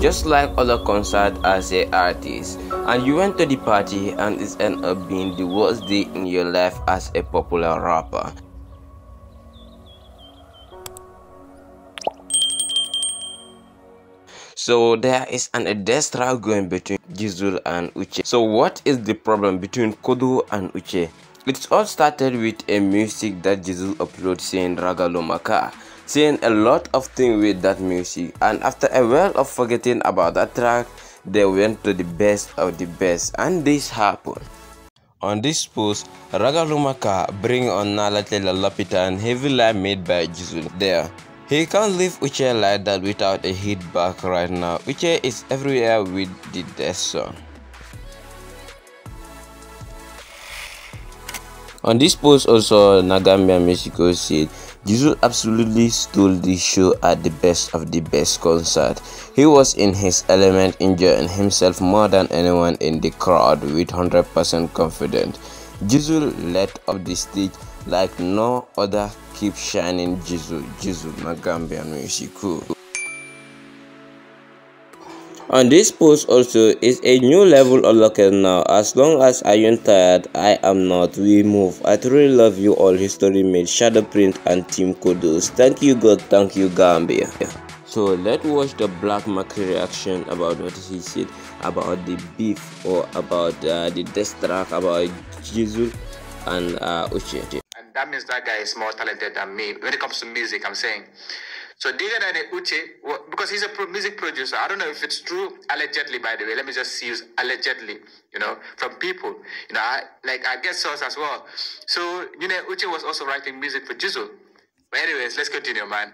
just like other concerts as a artist, and you went to the party and it ended up being the worst day in your life as a popular rapper. So there is a death trial going between Jizzle and Uche. So what is the problem between Kudo and Uche? It all started with a music that Jizzle uploaded saying Ragalomaka, saying a lot of things with that music, and after a while of forgetting about that track, they went to the best of the best, and this happened. On this post, Ragalomaka bring on Nalatela Lapita and heavy line made by Jizzle there. He can't leave Uche like that without a hit back right now. Uche is everywhere with the death song. On this post also, Gambia Mexico said, Jizzle absolutely stole the show at the best of the best concert. He was in his element, enjoying himself more than anyone in the crowd with 100% confidence. Jizzle lit up the stage like no other. Keep shining, Jizzle, Gambia Mexico. On this post also is a new level unlocked now. As long as I ain't tired, I am not. We move. I truly love you all. History made Shadowprint and Team Kudos. Thank you God, thank you Gambia. So let's watch the Black Market reaction about what he said about the beef or about the death track about Jizzle and Uche. And that means that guy is more talented than me when it comes to music, I'm saying. So Digga Uche, because he's a music producer, I don't know if it's true, allegedly, by the way, let me just use allegedly, from people, I get source as well. So, Uche was also writing music for Jizzle. But anyways, let's continue, man.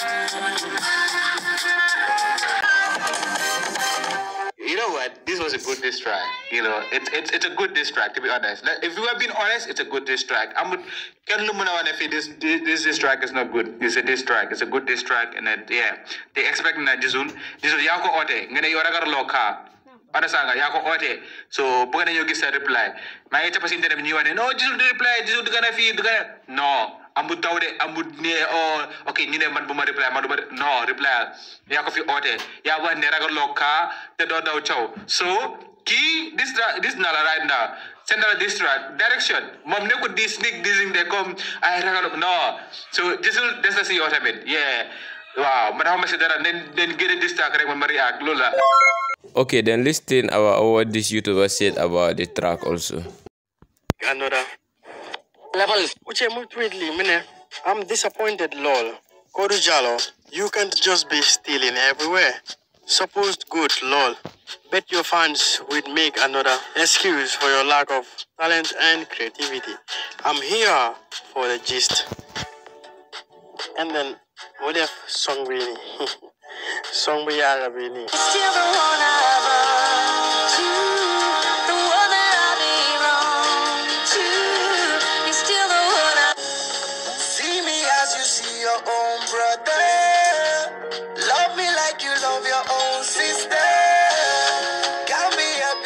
You know what? This was a good diss track. It's a good diss track, to be honest. If we were being honest, it's a good diss track. This diss track is not good. It's a diss track. It's a good diss track, and they expect that Jizzle yako ote. Ngene yoragar loka. Padasanga yako ote. So pagana yogi sa reply. May ita pasin tena niwane. No, Jizzle reply. Jizzle dugana fi dugana. No. Ambut tawde ambut ne okay ni ne man buma reply no reply ya ko fi ote ya wa ne ragal loka te do daw chaw so ki this nala right now send this direction mom ne ko this sneak dissing they come I ragal no so Jizzle des na si otamen wow man how much dara then get this track rek man react lola. Okay, then listen about what this YouTuber said about the track also. Another level. Uche moved quickly, mine. I'm disappointed, lol. Jalo, you can't just be stealing everywhere. Supposed good, lol. Bet your fans would make another excuse for your lack of talent and creativity. I'm here for the gist. And then, what if song really? Song we are really. Still the one I run to, the one that I belong to. You're still the one I see me as you see your own brother. Love me like you love your own sister. Gambia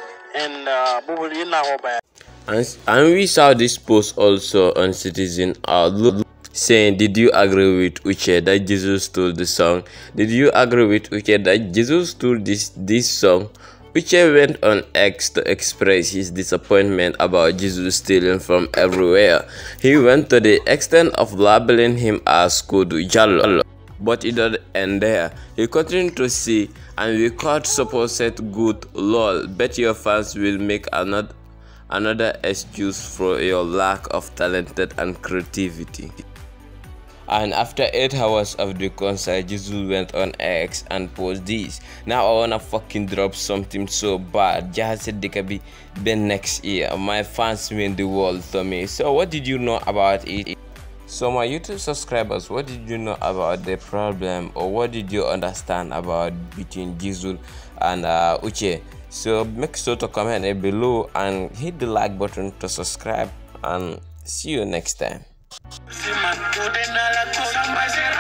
and we saw this post also on Citizen Outlook saying, did you agree with Uche that Jizzle stole the song? Did you agree with Uche that Jizzle stole this song? Uche went on X to express his disappointment about Jizzle stealing from everywhere. He went to the extent of labeling him as Kudo Jalo. But it didn't end there. He continued to say, and we caught supposed good lol. Bet your fans will make another excuse for your lack of talented and creativity. And after 8 hours of the concert, Jizzle went on X and posted this. Now I wanna fucking drop something so bad. Just said they can be next year. My fans mean the world to me. So what did you know about it? So my YouTube subscribers, what did you know about the problem, or what did you understand about between Jizzle and Uche? So make sure to comment below and hit the like button to subscribe, and see you next time.